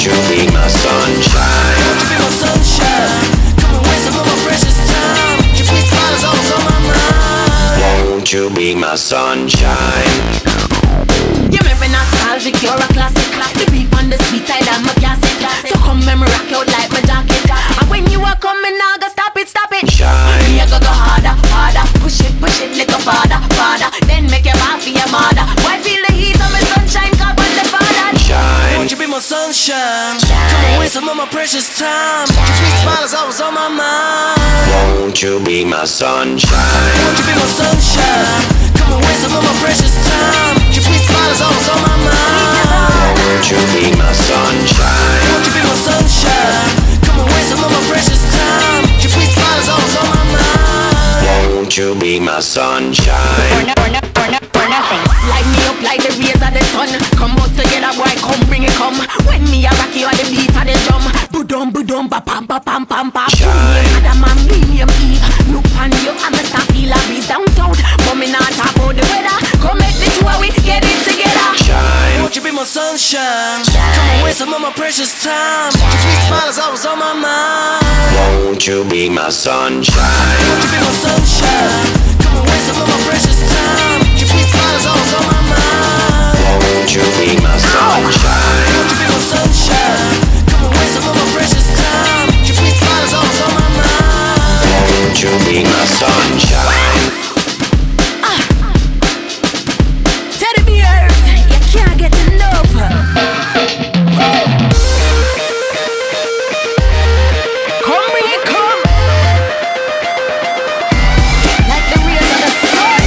Won't you be my sunshine? Won't you be my sunshine? Come and waste some of my precious time. Your sweet smile is always on my mind. Won't you be my sunshine? You make me nostalgic, you're a classic. The beat on the sweet side, I'm a classic. So come and rock out like my jacket. And when you are coming, I go stop it, stop it. Shine. Me I go harder, harder. Push it, little farther, farther. Then make your mouth for your mother. Why feel the heat of my sunshine? Cause on the father. Shine. Won't you be my sunshine? Come and waste some of my precious time. Your sweet smile is always on my mind. Won't you be my sunshine? Won't you be my sunshine? Come and waste some of my precious time. Your sweet smile is always on my mind. Won't you be my sunshine? Won't you be my sunshine? Come and waste some of my precious time. Your sweet smile is always on my mind. Won't you be my sunshine? Or nothing. Light me up like the rays of the sun. Come out together, boy, come bring it, come. When me a rock you on the beat of the drum. Budum, ba pam pa pam pam pam. Shine. Adam and medium Eve. Look on you, I'm a star feel a breeze down south. But me not talk about the weather. Come make the two of we get it together. Shine. Won't you be my sunshine? Come and waste some of my precious time. Your sweet smile is always on my mind. Won't you be my sunshine? Won't you be my sunshine? Come and waste some of my precious time. Your sweet smile is always on my mind. Won't you be my sunshine? Won't you be my sunshine? Come and waste some of my precious time. Your sweet smile is always on my mind. Won't you be my sunshine? Teddybears, you can't get enough. Come bring it, come. Like the rays of the sun.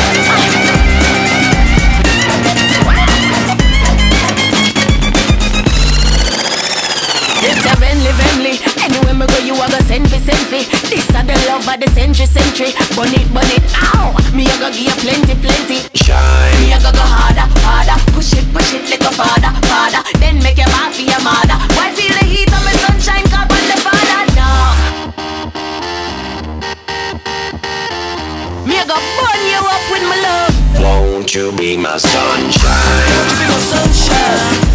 It's a friendly. Anywhere me go, you a go send fi. This a the love of the century. Bun it, ow. Me a go give you plenty. Shine. Me a go harder. Push it, little farther. Then make your mouth for your mother. Why feel the heat of my sunshine? Cause on the father, no. Me a go burn you up with my love. Won't you be my sunshine? Won't you be my sunshine?